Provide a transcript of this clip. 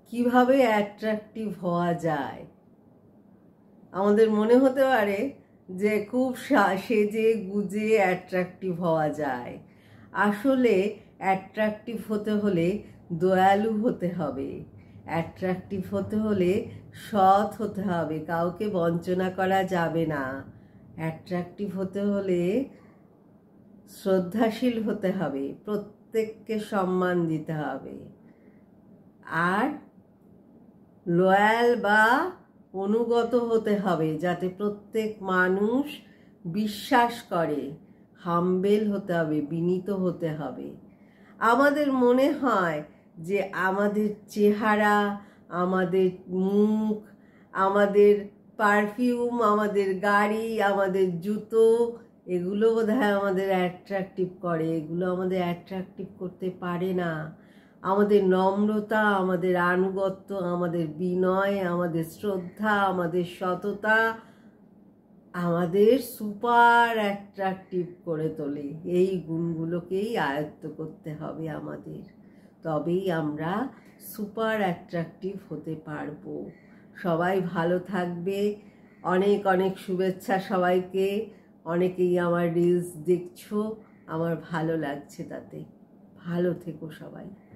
কিভাবে অ্যাট্রাকটিভ হওয়া যায়। আমাদের মনে হতে পারে যে খুব সেজে গুজে অ্যাট্রাকটিভ হওয়া যায়। আসলে অ্যাট্রাকটিভ হতে হলে দয়ালু হতে হবে, অ্যাট্রাকটিভ হতে হলে সৎ হতে হবে, কাউকে বঞ্চনা করা যাবে না। অ্যাট্রাকটিভ হতে হলে শ্রদ্ধাশীল হতে হবে, প্রত্যেককে সম্মান দিতে হবে, আর লয়াল বা অনুগত হতে হবে যাতে প্রত্যেক মানুষ বিশ্বাস করে। হাম্বেল হতে হবে, বিনীত হতে হবে। আমাদের মনে হয় যে আমাদের চেহারা, আমাদের মুখ, আমাদের পারফিউম, আমাদের গাড়ি, আমাদের জুতো, এগুলো বোধহয় আমাদের অ্যাট্রাকটিভ করে। এগুলো আমাদের অ্যাট্রাকটিভ করতে পারে না। আমাদের নম্রতা, আমাদের আনুগত্য, আমাদের বিনয়, আমাদের শ্রদ্ধা, আমাদের সততা আমাদের সুপার অ্যাট্রাকটিভ করে তোলে। এই গুণগুলোকেই আয়ত্ত করতে হবে আমাদের, তবেই আমরা সুপার অ্যাট্রাকটিভ হতে পারবো। সবাই ভালো থাকবে। অনেক অনেক শুভেচ্ছা সবাইকে। অনেকেই আমার রিলস দেখছো, আমার ভালো লাগছে তাতে। ভালো থেকো সবাই।